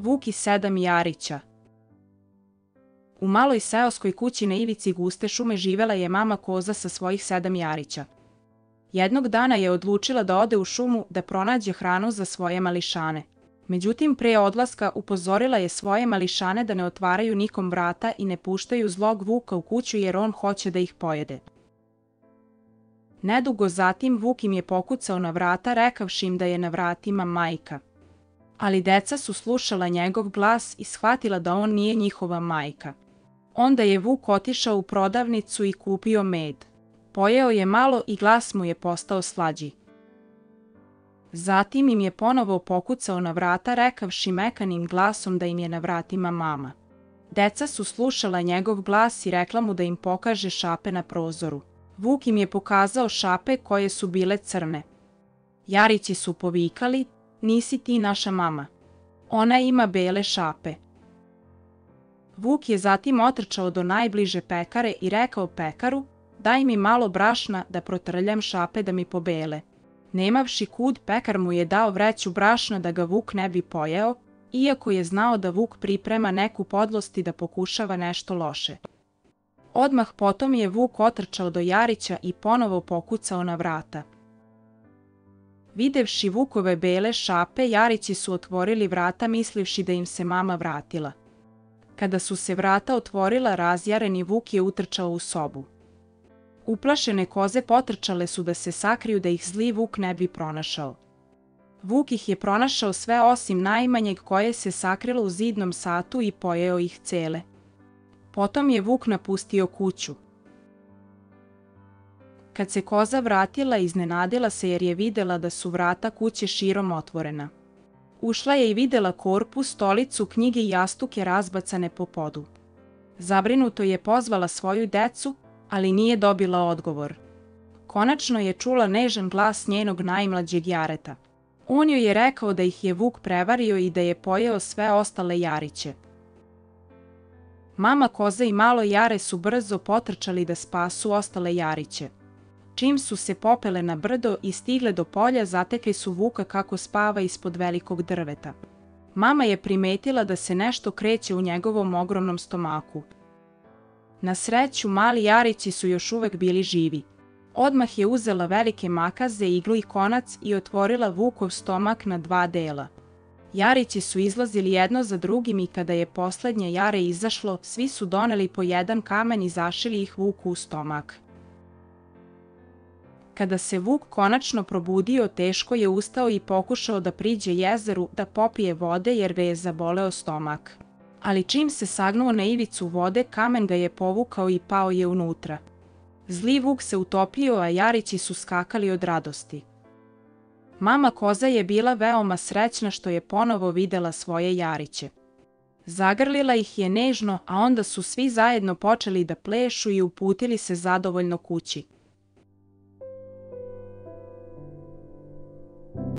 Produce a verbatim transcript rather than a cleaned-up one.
Vuk i sedam jarića. U maloj seoskoj kući na ivici guste šume živela je mama koza sa svojih sedam jarića. Jednog dana je odlučila da ode u šumu da pronađe hranu za svoje mališane. Međutim, pre odlaska upozorila je svoje mališane da ne otvaraju nikom vrata i ne puštaju zlog Vuka u kuću jer on hoće da ih pojede. Nedugo zatim Vuk im je pokucao na vrata rekavši im da je na vratima majka. Ali deca su slušala njegov glas i shvatila da on nije njihova majka. Onda je Vuk otišao u prodavnicu i kupio med. Pojeo je malo i glas mu je postao slađi. Zatim im je ponovo pokucao na vrata rekavši mekanim glasom da im je na vratima mama. Deca su slušala njegov glas i rekla mu da im pokaže šape na prozoru. Vuk im je pokazao šape koje su bile crne. Jarići su povikali: "Nisi ti naša mama. Ona ima bele šape." Vuk je zatim otrčao do najbliže pekare i rekao pekaru: "Daj mi malo brašna da protrljam šape da mi pobele." Nemavši kud, pekar mu je dao vreću brašna da ga Vuk ne bi pojeo, iako je znao da Vuk priprema neku podlost i da pokušava nešto loše. Odmah potom je Vuk otrčao do Jarića i ponovo pokucao na vrata. Videvši Vukove bele šape, Jarići su otvorili vrata mislivši da im se mama vratila. Kada su se vrata otvorila, razjareni Vuk je utrčao u sobu. Uplašene koze potrčale su da se sakriju da ih zli Vuk ne bi pronašao. Vuk ih je pronašao sve osim najmanjeg koje se sakrilo u zidnom satu i pojeo ih cele. Potom je Vuk napustio kuću. Kad se koza vratila, iznenadila se jer je videla da su vrata kuće širom otvorena. Ušla je i videla korpu, stolicu, knjige i jastuke razbacane po podu. Zabrinuto je pozvala svoju decu, ali nije dobila odgovor. Konačno je čula nežan glas njenog najmlađeg jareta. On joj je rekao da ih je Vuk prevario i da je pojeo sve ostale jariće. Mama koza i malo jare su brzo potrčali da spasu ostale jariće. Čim su se popele na brdo i stigle do polja, zatekli su Vuka kako spava ispod velikog drveta. Mama je primetila da se nešto kreće u njegovom ogromnom stomaku. Na sreću, mali jarići su još uvek bili živi. Odmah je uzela velike makaze, iglu i konac i otvorila Vukov stomak na dva dela. Jarići su izlazili jedno za drugim i kada je poslednje jare izašlo, svi su doneli po jedan kamen i zašili ih Vuku u stomak. Kada se Vuk konačno probudio, teško je ustao i pokušao da priđe jezeru da popije vode jer ga je zaboleo stomak. Ali čim se sagnuo na ivicu vode, kamen ga je povukao i pao je unutra. Zli Vuk se utopio, a jarići su skakali od radosti. Mama koza je bila veoma srećna što je ponovo videla svoje jariće. Zagrlila ih je nežno, a onda su svi zajedno počeli da plešu i uputili se zadovoljno kući.